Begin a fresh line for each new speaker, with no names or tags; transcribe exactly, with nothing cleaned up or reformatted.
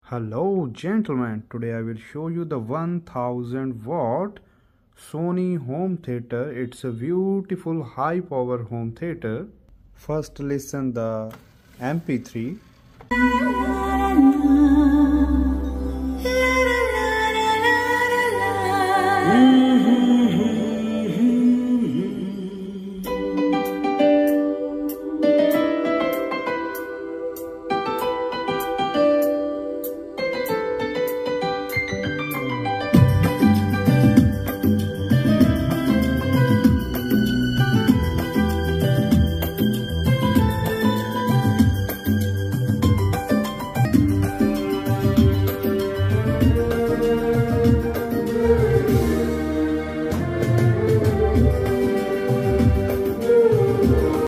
Hello gentlemen, today I will show you the one thousand watt Sony home theater. It's a beautiful high power home theater. First listen the M P three.